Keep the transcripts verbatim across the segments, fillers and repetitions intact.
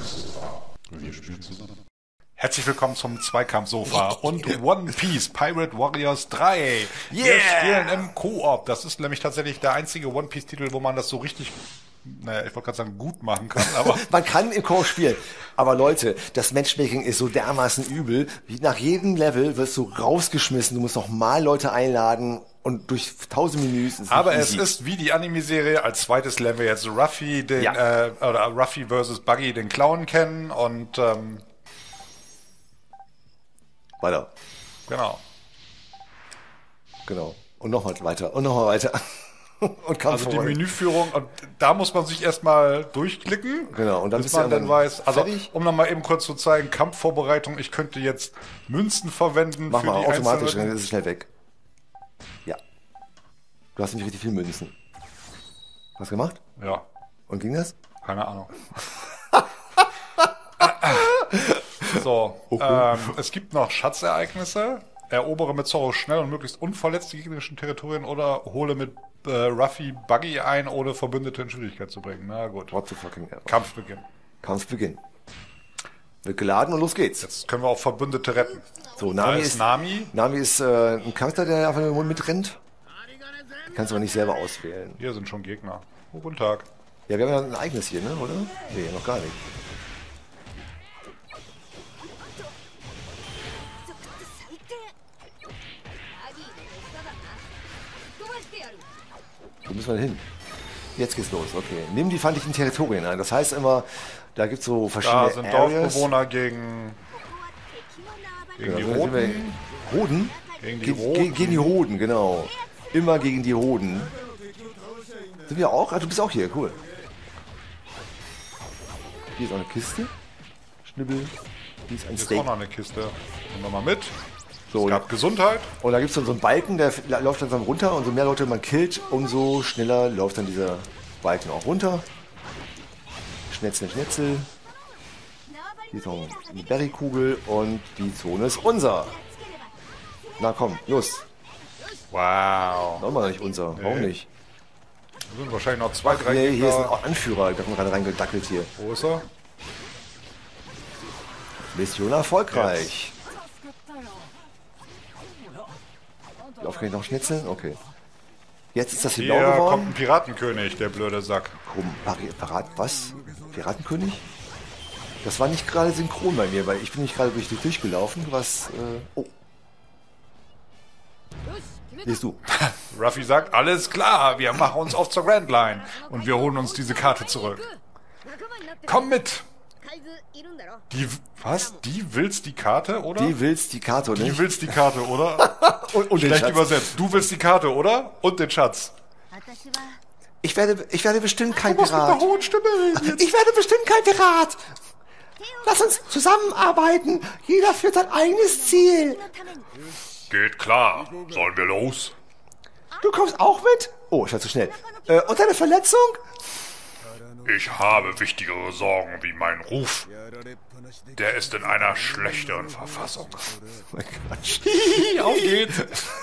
Wir spielen zusammen. Herzlich willkommen zum Zweikampfsofa und One Piece Pirate Warriors drei. Yeah! Wir spielen im Koop. Das ist nämlich tatsächlich der einzige One Piece Titel, wo man das so richtig, naja, ich wollte gerade sagen, gut machen kann. Aber man kann im Koop spielen. Aber Leute, das Matchmaking ist so dermaßen übel. Wie nach jedem Level wirst du rausgeschmissen. Du musst noch mal Leute einladen und durch tausend Menüs. Ist aber easy. es ist wie die Anime-Serie als zweites Level jetzt Ruffy, den, Ja. äh, oder Ruffy versus Buggy, den Clown kennen und, ähm, Weiter. genau. Genau. Und nochmal weiter. Und nochmal weiter. Und Kampf Also die vorbei. Menüführung, und da muss man sich erstmal durchklicken. Genau, und dann bis bist du man dann dann weiß, also fertig. um nochmal eben kurz zu zeigen, Kampfvorbereitung, ich könnte jetzt Münzen verwenden Mach für mal die automatisch, einzelnen. dann ist es schnell weg. Ja. Du hast nämlich richtig viel Münzen. Was gemacht? Ja, Und ging das? keine Ahnung. So, ähm, es gibt noch Schatzereignisse. Erobere mit Zorro schnell und möglichst unverletzt die gegnerischen Territorien oder hole mit äh, Ruffy Buggy ein, ohne Verbündete in Schwierigkeit zu bringen. Na gut. What the fucking ever. Kampfbeginn. Kampfbeginn. Wird geladen und los geht's. Jetzt können wir auch Verbündete retten. So, Da Nami ist ist, Nami. Nami ist äh, ein Charakter, der einfach nur mitrennt. Kannst du aber nicht selber auswählen. Hier sind schon Gegner. Oh, guten Tag. Ja, wir haben ja ein eigenes hier, ne, oder? Nee, noch gar nicht. Wo müssen wir denn hin? Jetzt geht's los, okay. Nimm die feindlichen Territorien ein. Das heißt immer, da gibt's so verschiedene Da sind Areas. Dorfbewohner gegen, gegen die Genau, dann sind Roten. wir- Hoden? Gegen die Ge Roten. ge gegen die Hoden, genau. Immer gegen die Hoden. Sind wir auch? Ah, du bist auch hier, cool. Hier ist auch eine Kiste. Schnibbel. Hier ist ein Hier ist auch Steak. noch eine Kiste. Nehmen wir mal mit. So, Es gab Gesundheit. und da gibt es so einen Balken, der f- läuft langsam runter. Und so mehr Leute man killt, umso schneller läuft dann dieser Balken auch runter. Schnetzel, Schnetzel. Hier ist noch eine Berrykugel und die Zone ist unser. Na komm, los. Wow. Noch mal nicht unser. Warum Nee. nicht? Da sind wahrscheinlich noch zwei, drei Nee, hier ist ein Gegner. Anführer. Da kommt gerade reingedackelt hier. Wo ist er? Mission erfolgreich. Lauf kann ich noch schnitzeln? Okay. Jetzt ist das hier blau Hier kommt geworden. ein Piratenkönig, der blöde Sack. Krumm. Pari- Parat, was? Piratenkönig? Das war nicht gerade synchron bei mir, weil ich bin nicht gerade durch dich durchgelaufen. Was, äh, oh. Liest du. Ruffy sagt, alles klar, wir machen uns auf zur Grand Line und wir holen uns diese Karte zurück. Komm mit! Die, was? Die willst die Karte, oder? Die willst die Karte, oder Die nicht? willst die Karte, oder? Und, und den Schlecht Schatz. übersetzt. Du willst die Karte, oder? Und den Schatz. Ich werde, ich werde bestimmt kein Du musst mit einer Pirat. hohen Stimme reden jetzt. Ich werde bestimmt kein Pirat. Lass uns zusammenarbeiten. Jeder für sein eigenes Ziel. Geht klar. Sollen wir los? Du kommst auch mit? Oh, ich war zu schnell. Äh, und deine Verletzung? Ich habe wichtigere Sorgen wie mein Ruf. Der ist in einer schlechteren Verfassung. Oh mein Gott. Auf geht's.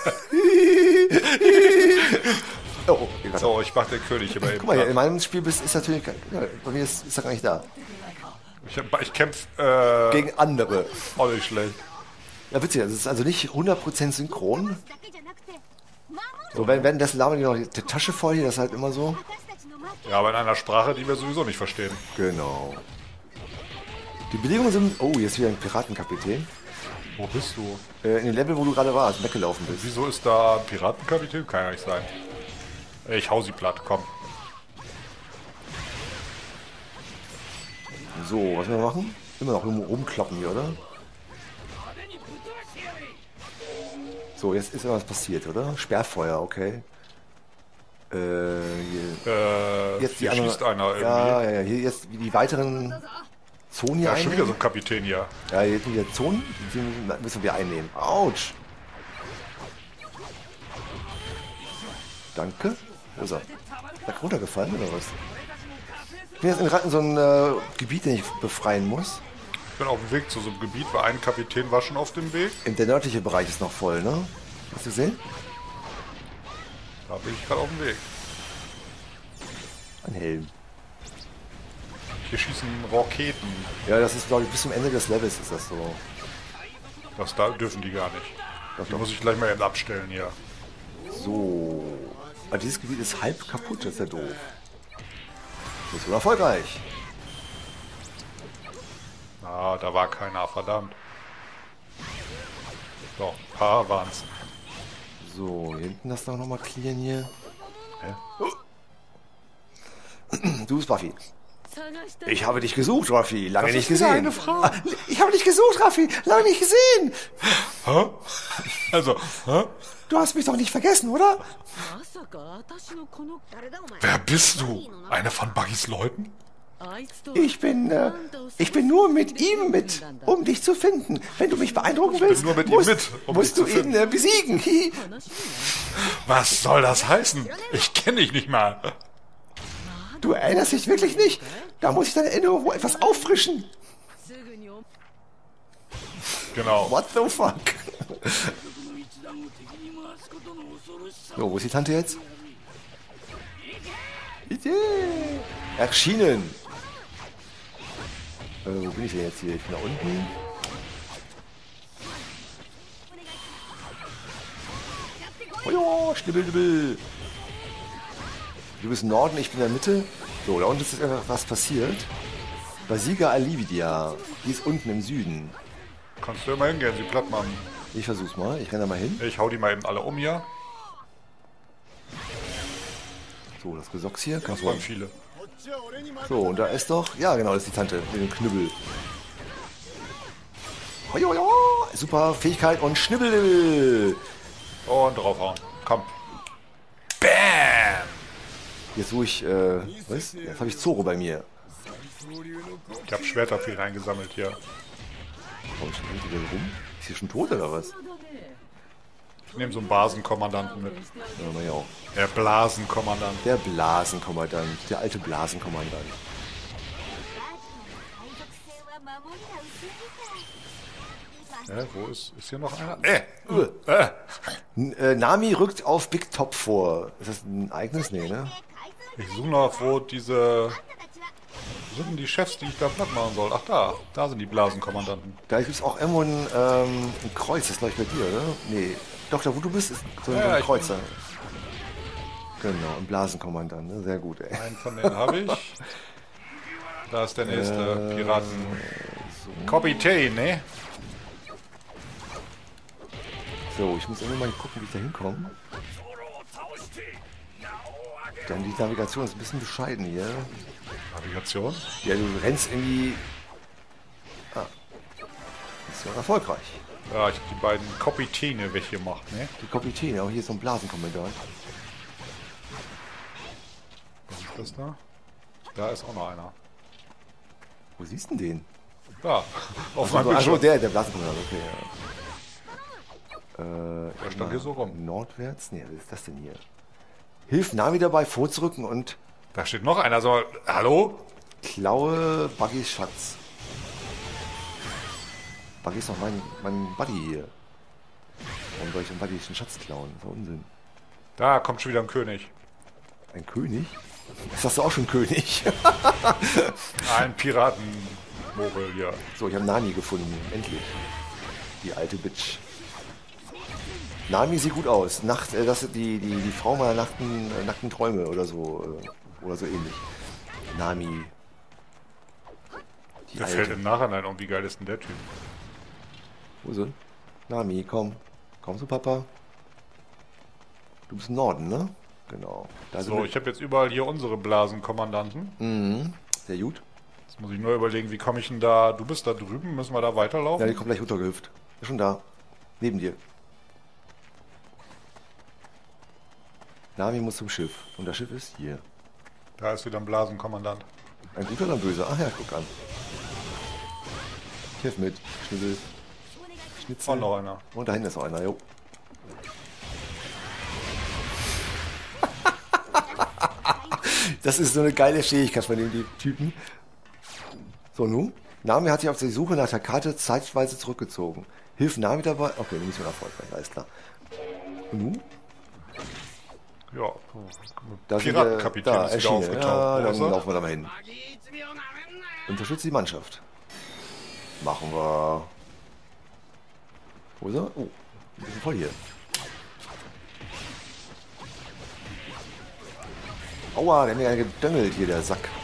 Oh, oh, egal. So, ich mach den König immer eben. Guck mal, hier, in meinem Spiel bist, ist natürlich kein, ja, bei mir ist, ist er gar nicht da. Ich, hab- ich kämpf äh, Gegen andere. auch nicht schlecht. Ja, witzig, das ist also nicht hundert Prozent synchron. So, wenn, währenddessen labern die noch die Tasche voll hier, das ist halt immer so. Ja, aber in einer Sprache, die wir sowieso nicht verstehen. Genau. Die Bedingungen sind... Oh, jetzt wieder ein Piratenkapitän. Wo bist du? Äh, in dem Level, wo du gerade warst, weggelaufen bist. Wieso ist da ein Piratenkapitän? Kann ja nicht sein. Ich hau sie platt, komm. So, was wir machen? Immer noch rum- rumkloppen hier, oder? So, jetzt ist irgendwas passiert, oder? Sperrfeuer, okay. Äh, hier. Äh, Jetzt die hier andere, schießt einer irgendwie. ja, ja, ja, hier jetzt die weiteren Zonen hier Ja, schon wieder so einnehmen. ein Kapitän hier. Ja, jetzt wieder Zonen, die müssen wir einnehmen. Autsch! Danke. Wo ist er? Ist er runtergefallen oder was? Ich bin jetzt in, Ra- in so ein äh, Gebiet, den ich befreien muss. Ich bin auf dem Weg zu so einem Gebiet, weil ein Kapitän war schon auf dem Weg. Und der nördliche Bereich ist noch voll, ne? Hast du gesehen? Da bin ich gerade auf dem Weg. Ein Helm. Hier schießen Raketen. Ja, das ist, glaube ich, bis zum Ende des Levels ist das so. Das da dürfen die gar nicht. Doch, Die doch. muss ich gleich mal eben abstellen hier. So. Aber dieses Gebiet ist halb kaputt, das ist ja doof. Nicht so erfolgreich. Ah, da war keiner, verdammt. Doch, ein paar waren's. So, hier hinten das doch nochmal clearen hier. Hä? Du bist Buffy. Ich habe dich gesucht, Raffi. Lange Das nicht ist wieder gesehen. eine Frau. Ah, ich habe dich gesucht, Raffi. Lange nicht gesehen. Hä? Also, hä? Du hast mich doch nicht vergessen, oder? Wer bist du? Eine von Buggys Leuten? Ich bin, äh, ich bin nur mit ihm mit, um dich zu finden. Wenn du mich beeindrucken willst, nur mit ihm musst, mit, um musst dich du zu ihn äh, besiegen. Hi. Was soll das heißen? Ich kenne dich nicht mal. Du erinnerst dich wirklich nicht? Da muss ich deine Erinnerung wohl etwas auffrischen. Genau. What the fuck? So, wo ist die Tante jetzt? Idee. Erschienen. Äh, wo bin ich denn jetzt hier? Ich bin da unten. Oh ja, schnibbel, schnibbel. Du bist im Norden, ich bin in der Mitte. So, da unten ist einfach was passiert. Basiga Alividia. Die ist unten im Süden. Kannst du immer hingehen, sie platt machen. Ich versuch's mal. Ich renne da mal hin. Ich hau die mal eben alle um hier. So, das Gesocks hier. Das waren viele. So, und da ist doch... Ja, genau, das ist die Tante mit dem Knüppel. Oh, ja, ja. Super Fähigkeit und Schnibbel. Und draufhauen. Komm. Bam! Jetzt wo ich... Äh, was? Jetzt habe ich Zoro bei mir. Ich hab Schwerter viel reingesammelt hier. Warum steht die denn rum? Ist hier schon tot oder was? Ich nehme so einen Basenkommandanten mit. Ja, mach ich auch. Der Blasenkommandant. Der Blasenkommandant. Der alte Blasenkommandant. Hä, wo ist... Ist hier noch einer? Äh! Uh. Äh! N- äh, Nami rückt auf Big Top vor. Ist das ein eigenes? Nee, ne? Ich suche noch, wo diese... Wo sind denn die Chefs, die ich da platt machen soll? Ach da, da sind die Blasenkommandanten. Da gibt es auch irgendwo ein, ähm, ein Kreuz. Das ist gleich bei dir, oder? Nee. Doch, da wo du bist, ist so ein, Ja, so ein ich Kreuzer. Genau, ein Blasenkommandant. Ne? Sehr gut, ey. Einen von denen habe ich. Da ist der nächste Piraten. Kapitän, ne? So, ich muss immer mal gucken, wie ich da hinkomme. Dann die Navigation ist ein bisschen bescheiden hier. Navigation? Ja, du rennst irgendwie... Ah. Ist ja erfolgreich. Ja, ich habe die beiden Kapitäne weggemacht, ne? Die Kapitän, auch hier ist so ein Blasenkommandant. Was ist das da? Da ist auch noch einer. Wo siehst du denn den? Da, auf Achso, meinem achso, Bildschirm. der, der Blasenkommandant, okay, ja. Äh, Der stand hier so rum. Nordwärts? Nee, was ist das denn hier? Hilf Nami dabei, vorzurücken und Da steht noch einer. So, hallo? klaue Buggys Schatz. Buggy ist doch mein, mein Buddy hier. Warum soll ich den Buddy den Schatz klauen? Das ist doch Unsinn. Da kommt schon wieder ein König. Ein König? Das hast du auch schon König. Ein Piratenmogel hier. So, ich habe Nami gefunden. Endlich. Die alte Bitch. Nami sieht gut aus. Nacht, äh, das ist die, die, die Frau meiner nackten, äh, nackten Träume oder so. Äh, oder so ähnlich. Nami. Die Der alte. fällt im Nachhinein um. Wie geil ist denn der Typ? Wo ist sie? Nami, komm. Komm zu Papa. Du bist im Norden, ne? Genau. Da So, ich habe jetzt überall hier unsere Blasenkommandanten. Mhm. Sehr gut. Jetzt muss ich nur überlegen, wie komme ich denn da... Du bist da drüben, müssen wir da Ja, weiterlaufen? die kommt gleich runtergehüpft. Ist schon da. Neben dir. Nami muss zum Schiff. Und das Schiff ist hier. Da ist wieder ein Blasenkommandant. Ein guter oder ein böser? Ach ja, guck an. Ich helfe mit. Schnibbel. Schnitzel. Und noch einer. Und da hinten ist noch einer, jo. Das ist so eine geile Fähigkeit von dem Typen. So, nun. Nami hat sich auf die Suche nach der Karte zeitweise zurückgezogen. Hilf Nami dabei. Okay, Mission erfolgreich, alles klar. Und nun? Ja. Da sind wir- Piratenkapitän da, ist wieder erschienen. aufgetaucht. Ja, Wo dann ist er? laufen wir da mal hin. Unterstütze die Mannschaft. Machen wir. Wo ist er? Oh, ein bisschen voll hier. Aua, der hat mir ja gedöngelt hier, der Sack.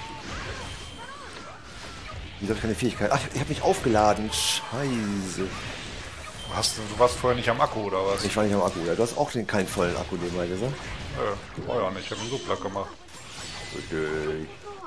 Wieso habe ich keine Fähigkeit? Ach, ich habe mich aufgeladen. Scheiße. Hast du, du warst vorher nicht am Akku, oder was? Ich war nicht am Akku. Ja, du hast auch den, keinen vollen Akku, den mal gesagt. Nö, war ja nicht. Ich habe ihn so platt gemacht. Okay.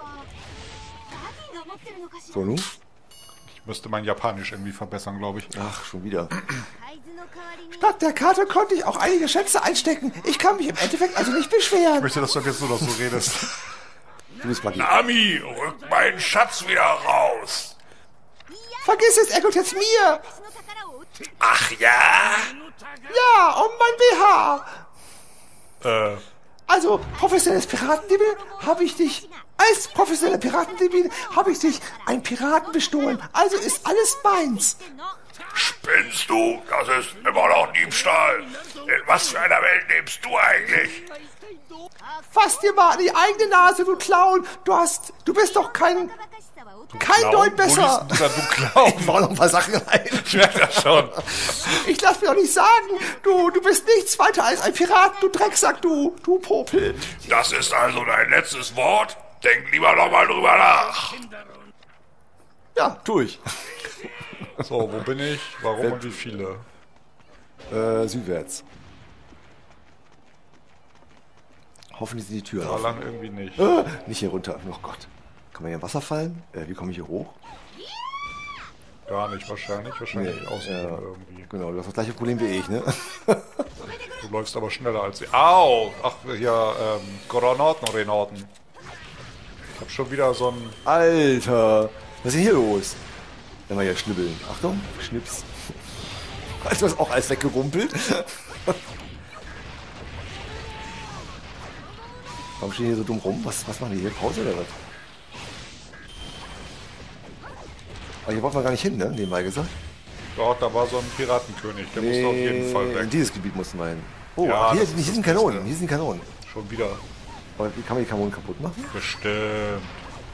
So, nun? Ich müsste mein Japanisch irgendwie verbessern, glaube ich. Ach, schon wieder. Statt der Karte konnte ich auch einige Schätze einstecken. Ich kann mich im Endeffekt also nicht beschweren. Ich möchte, dass du jetzt nur noch so redest. Du bist Maggi. Nami, rück meinen Schatz wieder raus. Vergiss es, er gehört jetzt mir. Ach ja? Ja, und mein B H. Äh, Also, professionelles Piratendiebel habe ich dich. Als professioneller Piratendiebel habe ich dich ein Piraten bestohlen. Also ist alles meins. spinnst du? Das ist immer noch Diebstahl. In was für einer Welt lebst du eigentlich? Fass dir mal an die eigene Nase, du Clown. Du hast, du bist doch kein, kein Deut besser. Wo liest du, du Clown? Ich baue noch ein paar Sachen rein. Ich merke das schon. Ich lass mir doch nicht sagen, du, du bist nichts weiter als ein Pirat, du Drecksack, du, du Popel. Das ist also dein letztes Wort? Denk lieber noch mal drüber nach. Ja, tu ich. So, wo bin ich? Warum und wie viele? Äh, südwärts. Hoffentlich sind die Türen Da offen. lang irgendwie nicht. Äh, nicht hier runter. Oh Gott. Kann man hier im Wasser fallen? Äh, wie komme ich hier hoch? Gar nicht, wahrscheinlich. Wahrscheinlich Nee, außen ja. irgendwie. Genau, du hast das gleiche Problem wie ich, ne? Du läufst aber schneller als ich. Au! Ach, hier, ähm, Granaten, Renaten. Ich hab schon wieder so ein... Alter, was ist denn hier los? Dann mal hier schnibbeln. Achtung, Schnips. Also ist auch alles weggerumpelt. Warum stehen hier so dumm rum? Was, was machen die hier? Pause oder was? Aber hier wollte man gar nicht hin, ne? Nebenbei gesagt. Doch, da war so ein Piratenkönig. Der musste auf jeden Fall In weg. dieses Gebiet mussten wir hin. Oh, Ja, hier, das hier ist sind das Kanonen. Beste. Hier sind Kanonen. Schon wieder. Aber wie kann man die Kanonen kaputt machen? Bestimmt.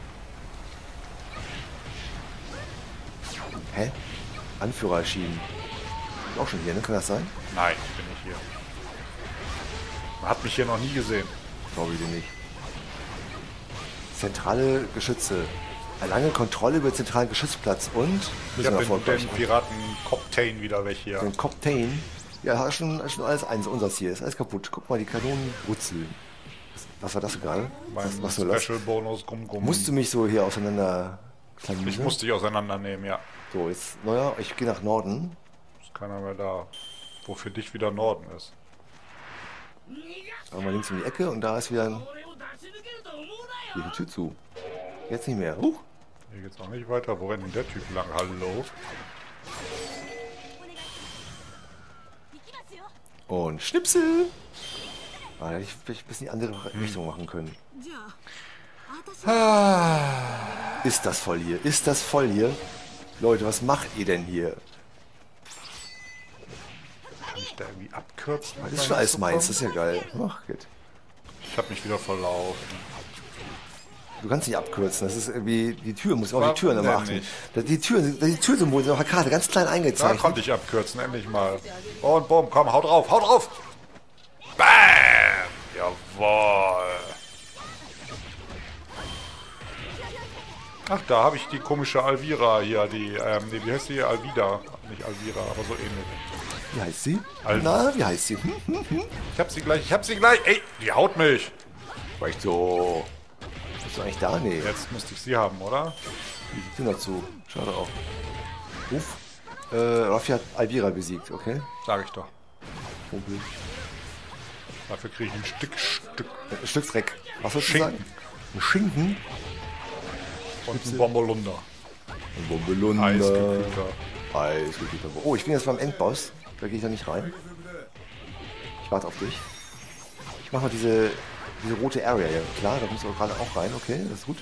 Hä? Anführer erschienen. Auch schon hier, ne? Kann das sein? Nein, bin ich hier. Man hat mich hier noch nie gesehen. Glaube ich dir nicht. Zentrale Geschütze. Erlange Kontrolle über den zentralen Geschützplatz und Ich müssen hab wir den, erfolgreich den machen. Piraten Coptain wieder weg hier. Den Coptain. Ja, hat schon, schon alles eins. Unseres hier ist alles kaputt. Guck mal, die Kanonen brutzeln. Was, was war das gerade? Mein Was, was soll das? Special-Bonus, Gum Gum. Musst du mich so hier auseinander klamüsern? Ich musste dich auseinandernehmen, ja. So, jetzt neuer. Ich gehe nach Norden. Ist keiner mehr da. Wo für dich wieder Norden ist. Einmal links um die Ecke und da ist wieder ein... Hier ist die Tür zu. Jetzt nicht mehr. Huch. Hier geht's auch nicht weiter. Wo rennt denn der Typ lang? Hallo? Und Schnipsel. Ah, hätte ich vielleicht ein bisschen in die andere Richtung machen können. Ist das voll hier? Ist das voll hier? Leute, was macht ihr denn hier? Kann ich da irgendwie abkürzen? Das ist schon alles meins, das ist ja geil. Ach, geht. Ich hab mich wieder verlaufen. Du kannst nicht abkürzen, das ist irgendwie, die Tür, muss auch Warum die Türen immer denn achten. nicht? Da- Die Türen, die Türsymbole sind auf der Karte ganz klein Da eingezeichnet. konnte ich abkürzen, endlich mal. Und bumm, komm, hau drauf, hau drauf! Bam! Jawohl! Ach, da habe ich die komische Alvira hier, die, ähm, nee, wie heißt die? Alvida. Nicht Alvira, aber so ähnlich. Wie heißt sie? Alter. Na, wie heißt sie? Hm, hm, hm. Ich hab sie gleich, ich hab sie gleich. Ey, die haut mich. War ich so... Bist du eigentlich da? Nee. Jetzt müsste ich sie haben, oder? Die Tür dazu. Schade auch. Uff. Äh, Raffi hat Alvira besiegt, okay? Sag ich doch. Kumpel. Dafür kriege ich ein Stück, Stück Ein Stück Dreck. Was sollst du Schinken. sagen? Ein Schinken? und ein Bombelunder. Ein Bombelunder. Eisgekühlter. Eisgekühlter. Oh, ich bin jetzt beim Endboss. Da gehe ich da nicht rein. Ich warte auf dich. Ich mache mal diese, diese rote Area hier. Klar, da musst du gerade auch rein. Okay, das ist gut.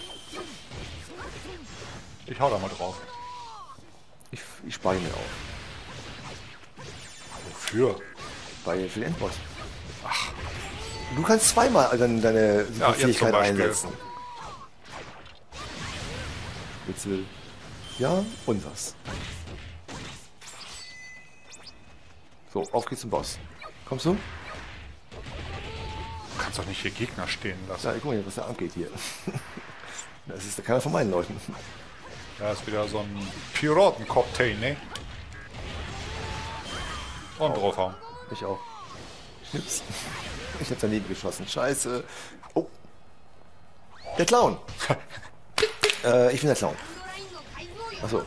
Ich hau da mal drauf. Ich, ich spare ihn mir auf. Wofür? Bei, für den Endboss. Ach. Du kannst zweimal deine, deine Ja, jetzt zum Fähigkeit Beispiel. einsetzen. Witzel. Ja, und was? So, auf geht's zum Boss. Kommst du? Du kannst doch nicht hier Gegner stehen lassen. Ja, guck mal, was da abgeht hier. Das ist keiner von meinen Leuten. Da ist wieder so ein Piraten-Cocktail, ne? Und oh. draufhauen. Ich auch. Schnips. Ich hab daneben geschossen. Scheiße. Oh. Der Clown. äh, ich bin der Clown. Achso.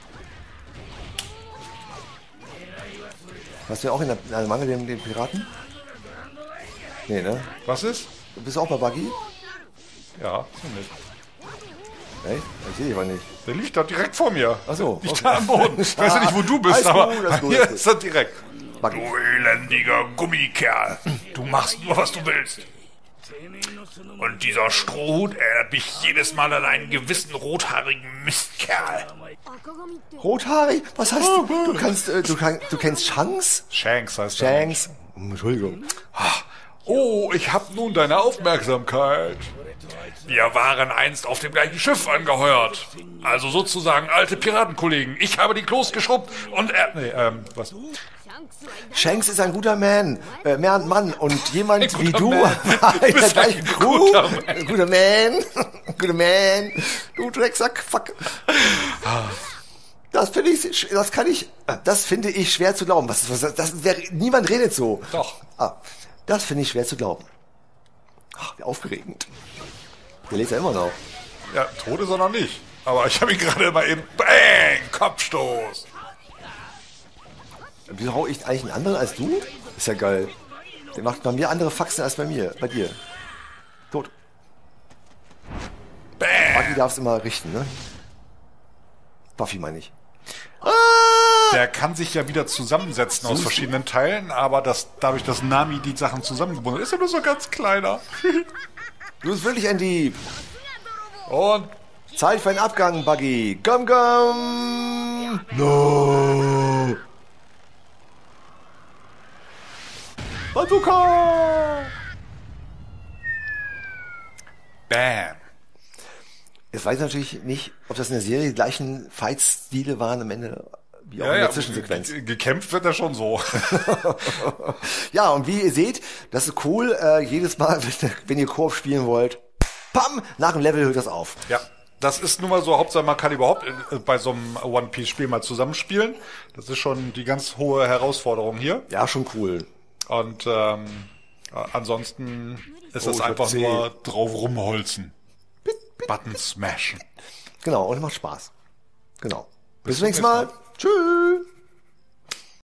Hast du ja auch in der, in der Mangel den, den Piraten? Nee, ne? Was ist? Du bist auch bei Buggy? Ja, ziemlich. Echt? Ich sehe dich aber nicht. Der liegt da direkt vor mir. Achso. Liegt da am Boden. Ich weiß ja nicht, wo du bist, alles aber gut, alles gut, hier alles ist er direkt. Buggy. Du elendiger Gummikerl. Du machst nur, was du willst. Und dieser Strohhut erinnert mich jedes Mal an einen gewissen rothaarigen Mistkerl. Rothaarig? Was heißt du? Du kannst, äh, du, kann, du kennst Shanks? Shanks heißt er. Shanks. Entschuldigung. Oh, ich hab nun deine Aufmerksamkeit. Wir waren einst auf dem gleichen Schiff angeheuert. Also sozusagen alte Piratenkollegen. Ich habe die Klos geschrubbt und er... Nee, ähm, was? Shanks ist ein guter Man, äh, Mann, Mann und jemand Ein wie guter du, Man. in Du bist der ein gleichen Crew, guter Man. ein guter Man, guter Man, du Drecksack, fuck. Das finde ich, das kann ich, das finde ich schwer zu glauben. Was, was, das wäre, niemand redet so. Doch. Ah, das finde ich schwer zu glauben. Ach, wie aufgeregend. Der lebt ja immer noch. Ja, tot ist er noch nicht. Aber ich habe ihn gerade mal eben... Bang! Kopfstoß! Wieso hau ich eigentlich einen anderen als du? Ist ja geil. Der macht bei mir andere Faxen als bei mir. Bei dir. Tot. Bang! Buggy darf's immer richten, ne? Buffy meine ich. Ah! Der kann sich ja wieder zusammensetzen aus verschiedenen Teilen, aber das, dadurch, dass Nami die Sachen zusammengebunden hat, ist er nur so ganz kleiner. Du bist wirklich ein Dieb. Und Zeit für einen Abgang, Buggy. Komm, komm. No. Bazooka. bam! Jetzt weiß ich natürlich nicht, ob das in der Serie die gleichen Fight-Stile waren am Ende, wie auch Ja, in der ja, Zwischensequenz. ge- gekämpft wird er schon so. Ja, und wie ihr seht, das ist cool, äh, jedes Mal, wenn, wenn ihr Koop spielen wollt, pam, nach dem Level hört das auf. Ja, das ist nun mal so, Hauptsache man kann überhaupt äh, bei so einem One-Piece-Spiel mal zusammenspielen. Das ist schon die ganz hohe Herausforderung hier. Ja, schon cool. Und ähm, äh, ansonsten ist Oh, das ich hab einfach zehn. nur drauf rumholzen. Button smashen. Genau, und macht Spaß. Genau. Bis, Bis zum nächsten zum Mal. nächsten Tschüss.